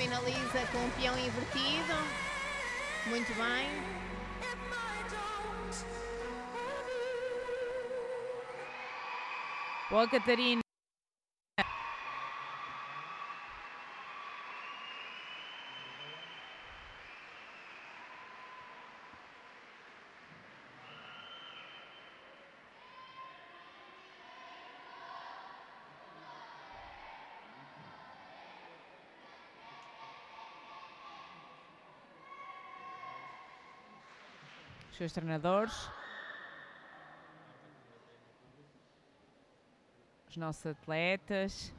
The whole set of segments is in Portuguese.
finaliza com um peão invertido. Muito bem. Boa, Catarina. Os seus treinadores. Os nossos atletas.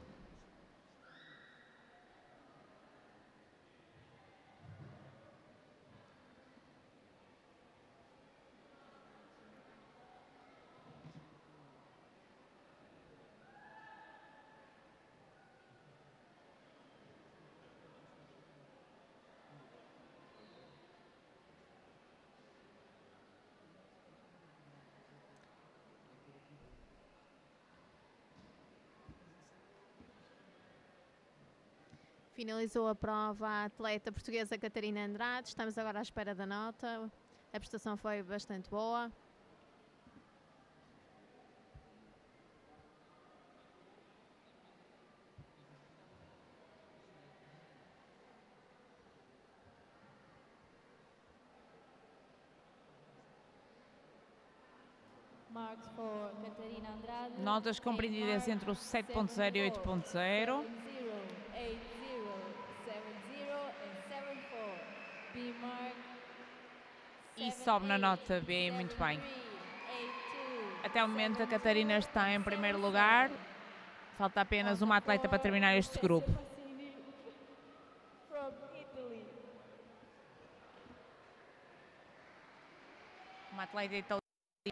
Finalizou a prova a atleta portuguesa Catarina Andrade. Estamos agora à espera da nota. A prestação foi bastante boa. Notas compreendidas entre o 7.0 e 8.0. E sobe na nota B, muito bem. Até o momento a Catarina está em primeiro lugar. Falta apenas uma atleta para terminar este grupo. Uma atleta italiana.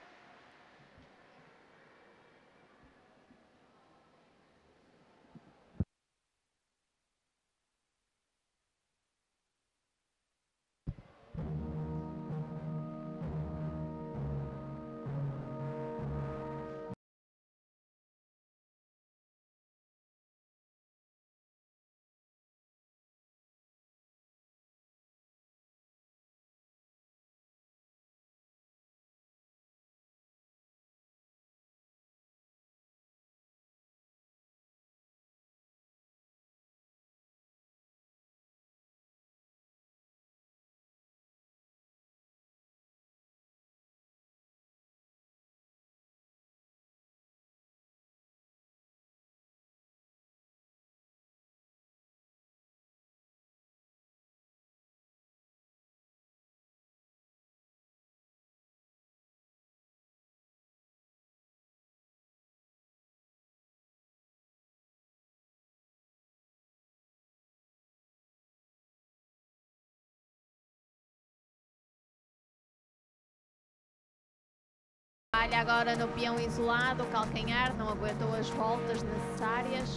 Falha agora no peão isolado, o calcanhar não aguentou as voltas necessárias.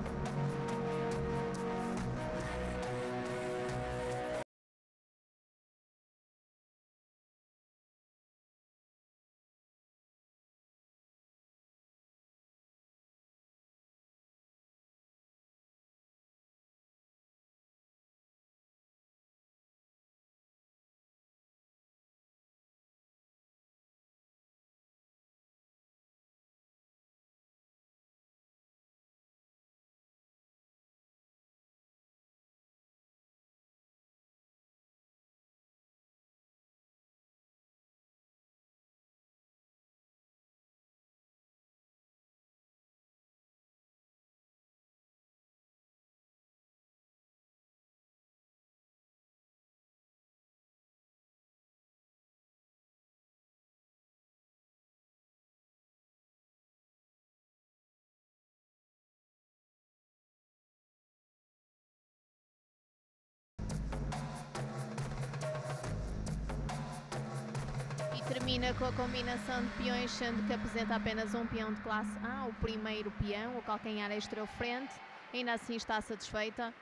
Termina com a combinação de peões, sendo que apresenta apenas um peão de classe A, o primeiro peão, o calcanhar extra frente. Ainda assim está satisfeita.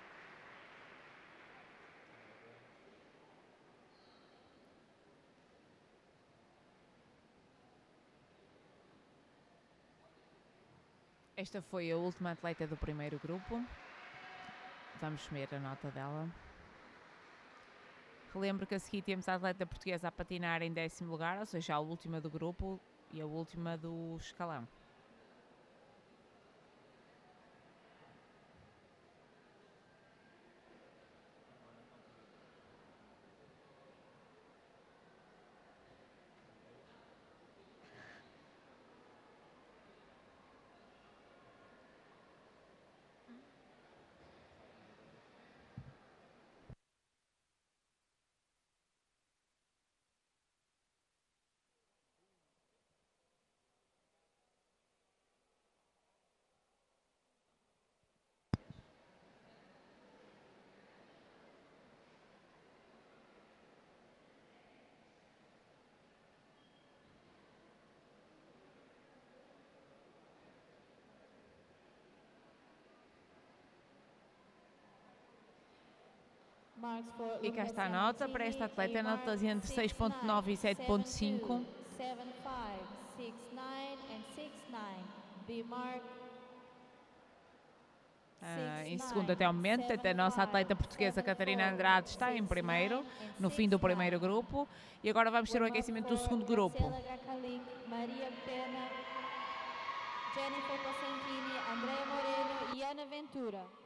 Esta foi a última atleta do primeiro grupo. Vamos ver a nota dela. Relembro que a seguir temos a atleta portuguesa a patinar em 10º lugar, ou seja, a última do grupo e a última do escalão. E cá está a nota para esta atleta, notas entre 6.9 e 7.5. Em segundo até ao momento, até a nossa atleta portuguesa Catarina Andrade está em primeiro, no fim do primeiro grupo. E agora vamos ter o aquecimento do segundo grupo. Maria Pena, Jennifer Cosentini, Andrea Moreno e Ana Ventura.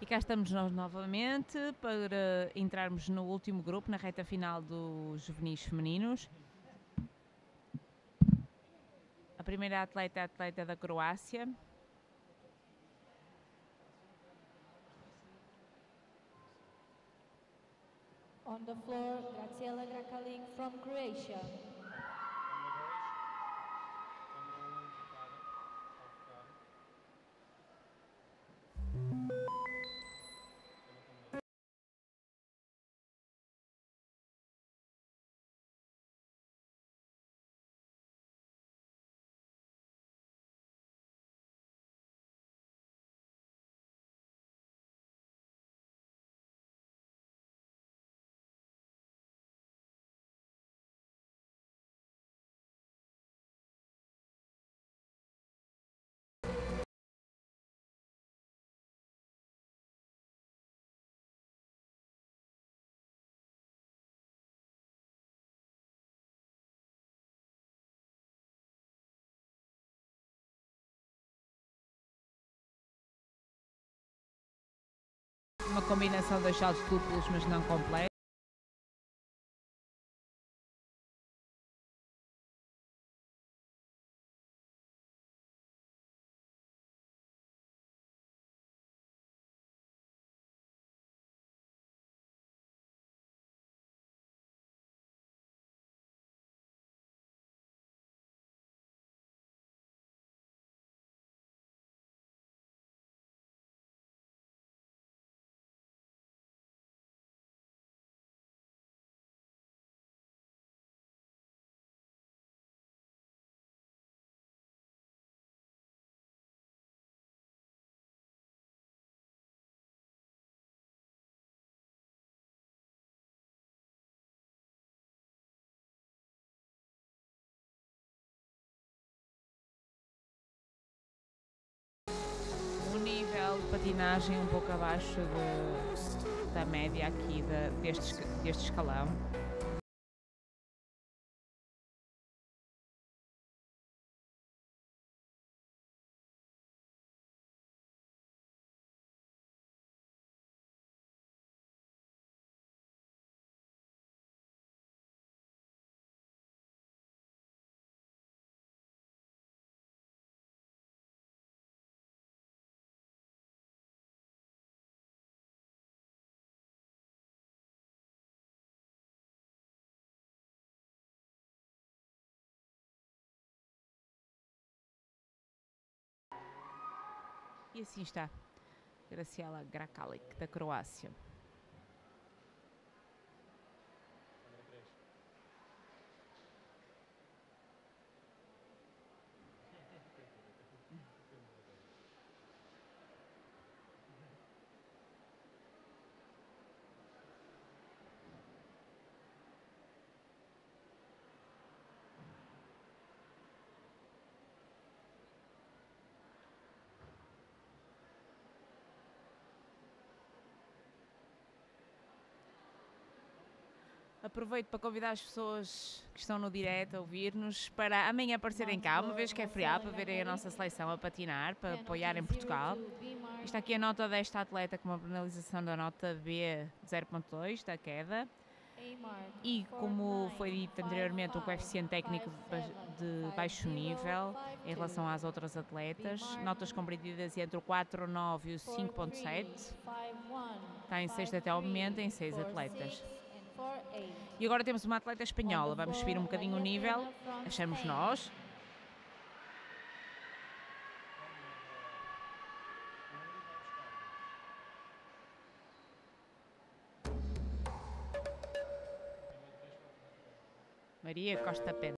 cá estamos nós novamente para entrarmos no último grupo, na reta final dos juvenis femininos. A primeira atleta é a atleta da Croácia. On the floor, Graciela Grakalik from Croatia. Uma combinação de saltos duplos, mas não completos. Um nível de patinagem um pouco abaixo da média aqui deste escalão. E assim está Graciela Grakalik, da Croácia. Aproveito para convidar as pessoas que estão no direto a ouvir-nos para amanhã aparecerem cá, uma vez que é feriado, para verem a nossa seleção a patinar, para apoiarem Portugal. Está aqui a nota desta atleta com uma penalização da nota B 0.2 da queda. E como foi dito anteriormente, um coeficiente técnico de baixo nível em relação às outras atletas. Notas compreendidas entre o 4.9 e o 5.7. Está em sexto até ao momento, em 6 atletas. E agora temos uma atleta espanhola. Vamos subir um bocadinho o nível, achamos nós. Maria Costa Pena.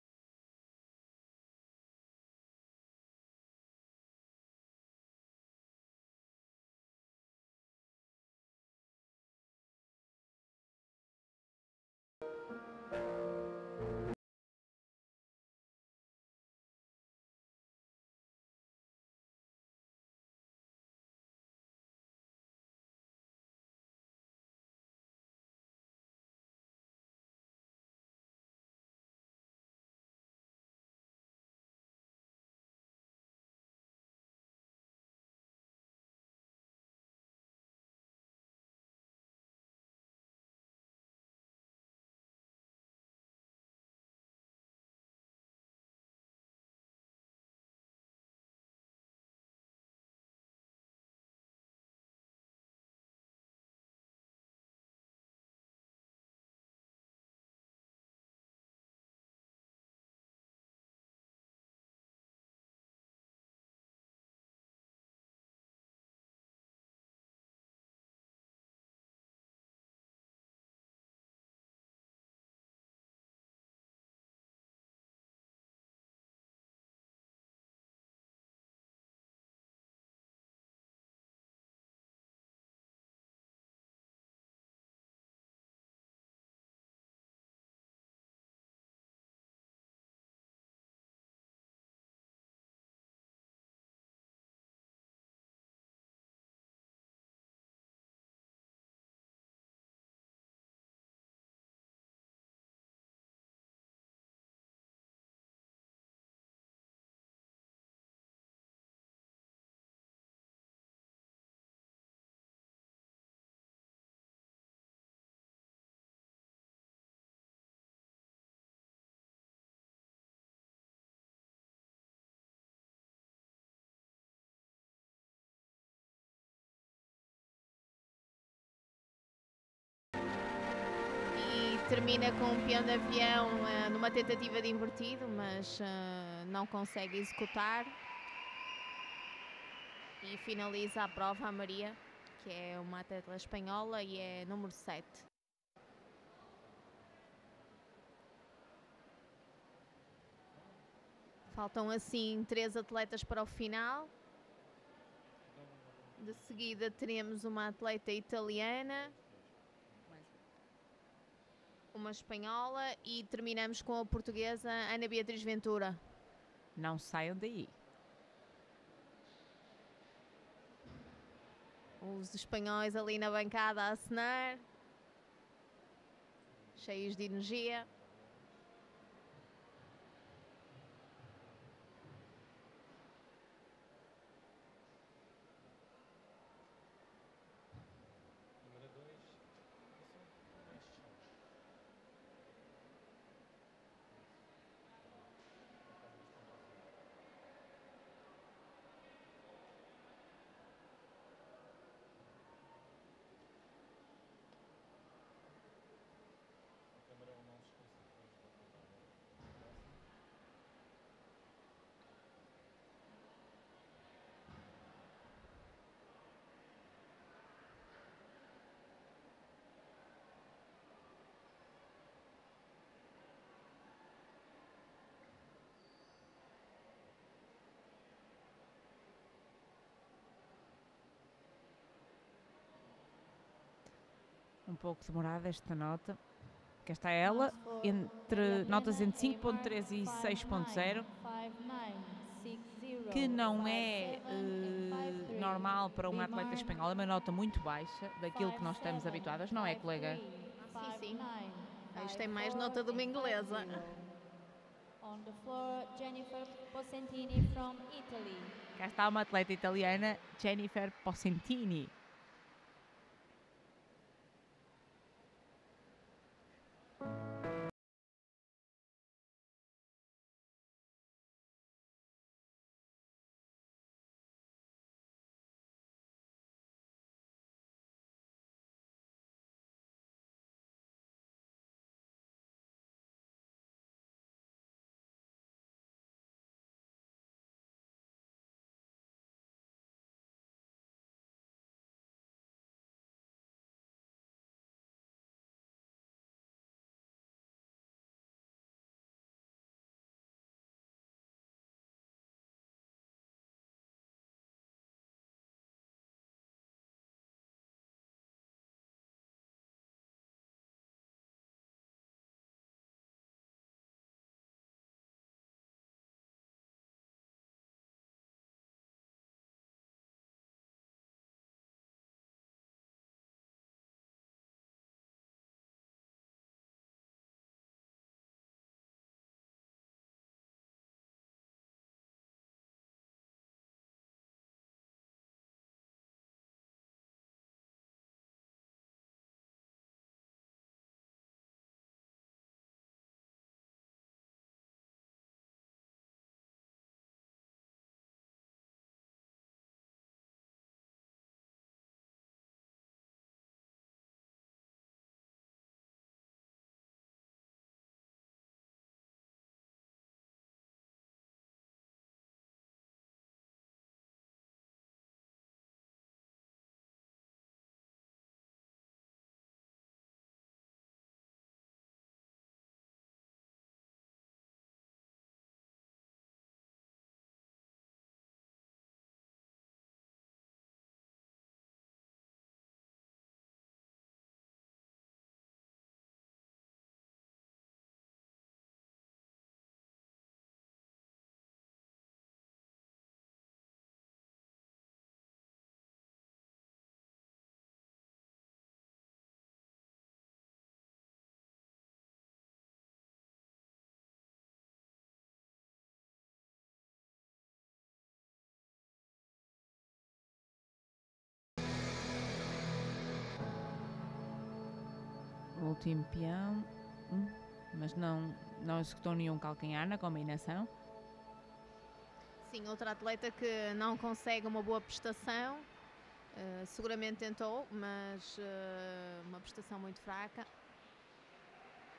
termina com um peão de avião numa tentativa de invertido, mas não consegue executar. E finaliza a prova a Maria, que é uma atleta espanhola e é número 7. Faltam assim 3 atletas para o final. De seguida teremos uma atleta italiana, uma espanhola e terminamos com a portuguesa Ana Beatriz Ventura. Não saiam daí. Os espanhóis ali na bancada a acenar, cheios de energia. Um pouco demorada esta nota. Cá está ela, entre notas entre 5.3 e 6.0, que não é normal para um atleta espanhol, é uma nota muito baixa daquilo que nós estamos habituadas, não é, colega? Sim. Isto tem mais nota de uma inglesa. On the floor, Jennifer Posentini from Italy. Cá está uma atleta italiana, Jennifer Posentini. O último peão, mas não executou nenhum calcanhar na combinação. Sim, outra atleta que não consegue uma boa prestação, seguramente tentou, mas uma prestação muito fraca.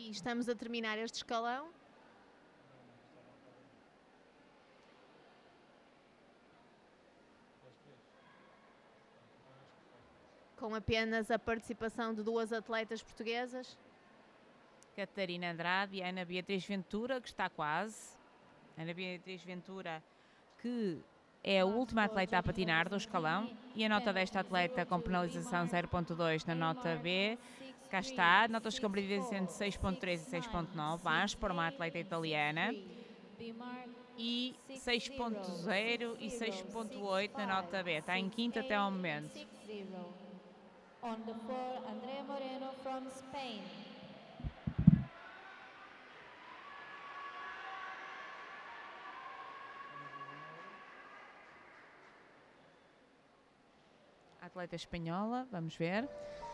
E estamos a terminar este escalão. Com apenas a participação de 2 atletas portuguesas. Catarina Andrade e Ana Beatriz Ventura, que está quase. Ana Beatriz Ventura, que é a última atleta a patinar do escalão, e a nota desta atleta com penalização 0.2 na nota B. Cá está, notas compreendidas entre 6.3 e 6.9, baixo para uma atleta italiana, e 6.0 e 6.8 na nota B. Está em quinto até ao momento. On the floor, Andrea Moreno from Spain. Atleta espanhola, vamos ver.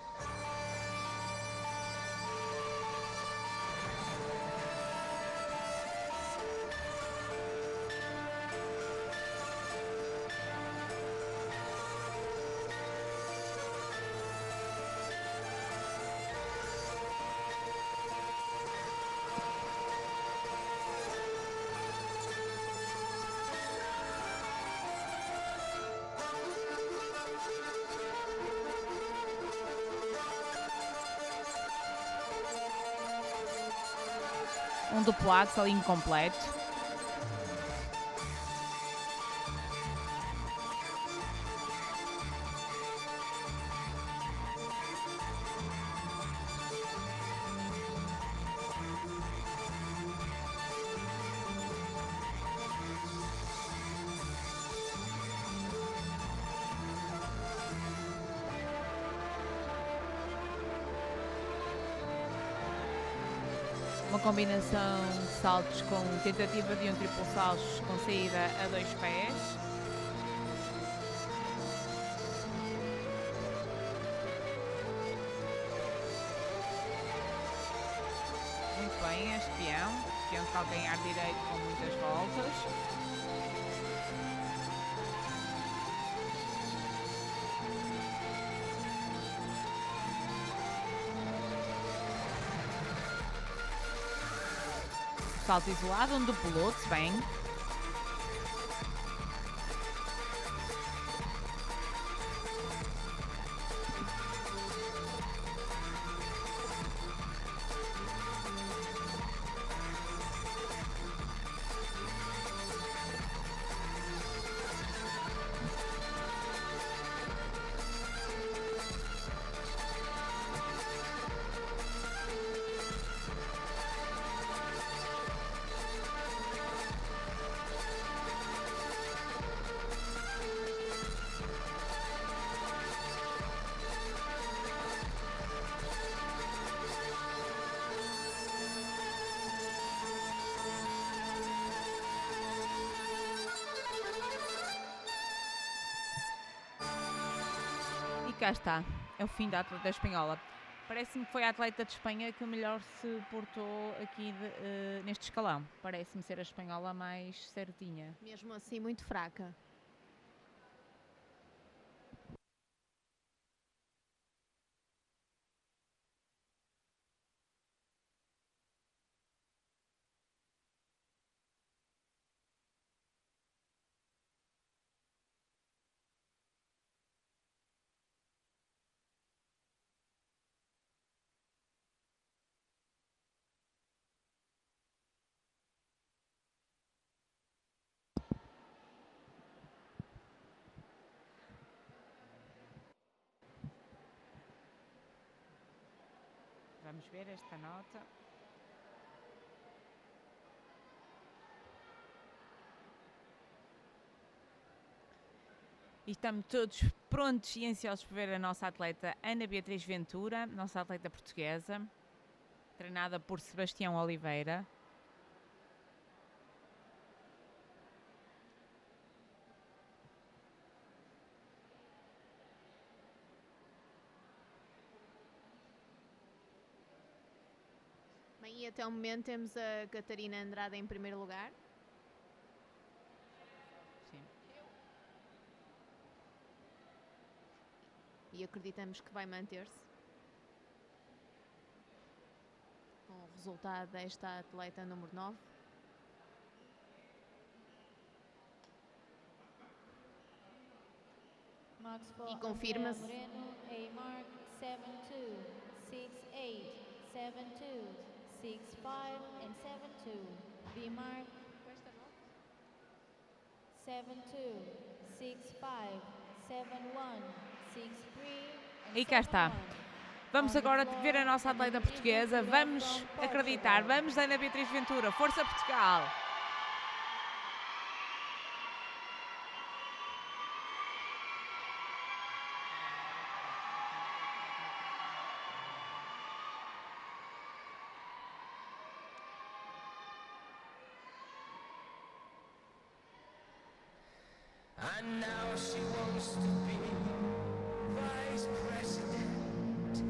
Um duplo axel incompleto. Uma combinação de saltos com tentativa de um triplo saltos com saída a 2 pés. Muito bem, este peão de calcanhar direito com muitas voltas. Salto isolado, um duplo lutz, bem. Cá está, é o fim da atleta espanhola. Parece-me que foi a atleta de Espanha que melhor se portou aqui neste escalão. Parece-me ser a espanhola mais certinha. Mesmo assim, muito fraca. Vamos ver esta nota. E estamos todos prontos e ansiosos por ver a nossa atleta Ana Beatriz Ventura, nossa atleta portuguesa, treinada por Sebastião Oliveira. Bem, e até o momento temos a Catarina Andrade em primeiro lugar. Sim. E acreditamos que vai manter-se. Com resultado desta atleta número 9. E confirma-se. Moreno, A mark 7-2, 6-8, 7-2, 6-5 and 7-2. B mark 7-2, 6-5, 7-1, 6-3 and E cá está. 7-1. Vamos agora ver a nossa atleta portuguesa. Vamos acreditar. Vamos, Ana Beatriz Ventura. Força Portugal! And now she wants to be vice president.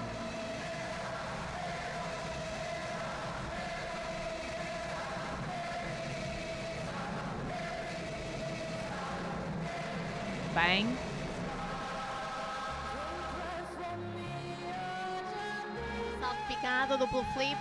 Bem. Salto picado, duplo flip.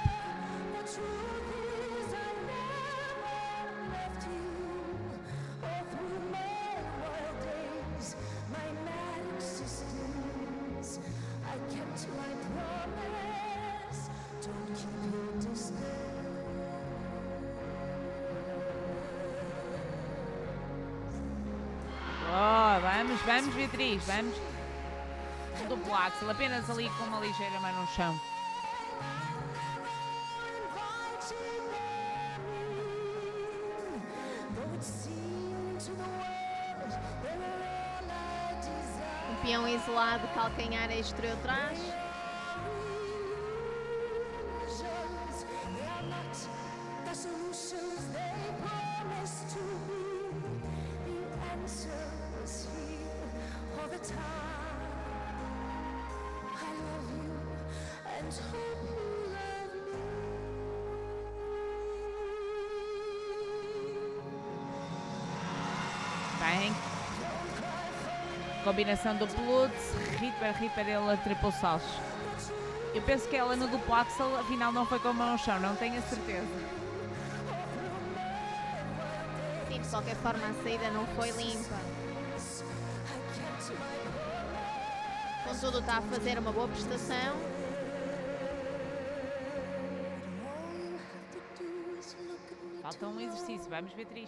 Oh, vamos Beatriz, vamos. Um duplo axel, apenas ali com uma ligeira mão no chão. Um peão isolado, calcanhar exterior atrás. Bem. Combinação do Lutz, Ripper, ele triplo saltos. Eu penso que ela no duplo axel, afinal não foi com a mão no chão, não tenho a certeza. Sim, de qualquer forma a saída não foi limpa. Contudo, está a fazer uma boa prestação. Falta um exercício, vamos Beatriz.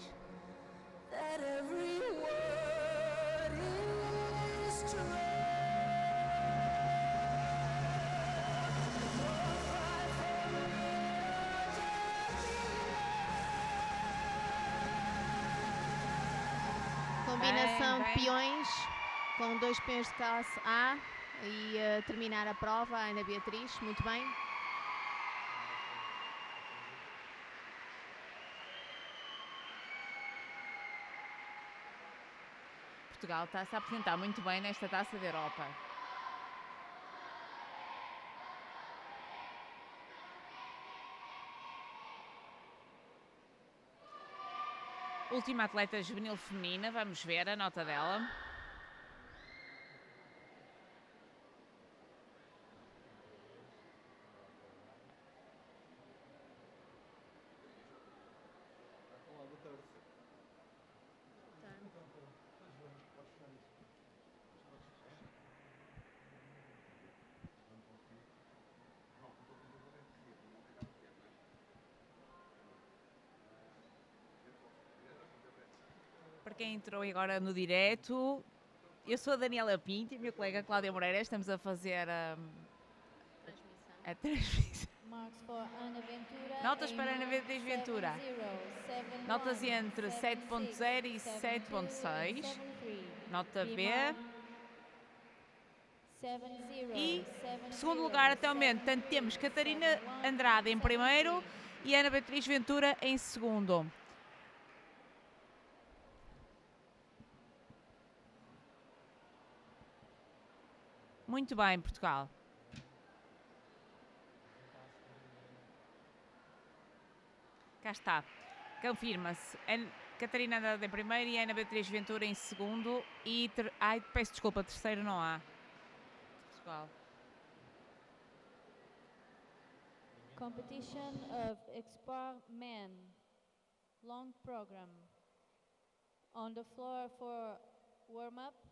Combinação Bem. de peões com 2 peões de classe A e terminar a prova, a Ana Beatriz, muito bem. Portugal está-se a apresentar muito bem nesta Taça da Europa. Última atleta juvenil feminina, vamos ver a nota dela. Para quem entrou agora no direto, eu sou a Daniela Pinto e a minha colega Cláudia Moreira, estamos a fazer a transmissão. Notas para Ana Beatriz Ventura. Notas entre 7.0 e 7.6. Nota B. E segundo lugar até o momento, tanto temos Catarina Andrade em primeiro e Ana Beatriz Ventura em segundo. Muito bem, Portugal. Cá está. Confirma-se. Catarina Andrade em primeiro e Ana Beatriz Ventura em segundo. E peço desculpa, terceiro não há. Portugal. Competition of Expar Men. Long program. On the floor for warm-up,